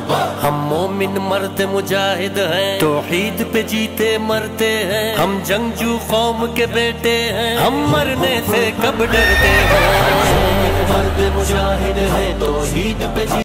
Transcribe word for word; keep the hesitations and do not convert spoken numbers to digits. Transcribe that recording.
हम मोमिन मर्द मुजाहिद हैं, तौहीद पे जीते मरते हैं। हम जंगजू कौम के बेटे हैं, हम मरने से कब डरते हैं। मर्द मुजाहिद हैं, तौहीद पे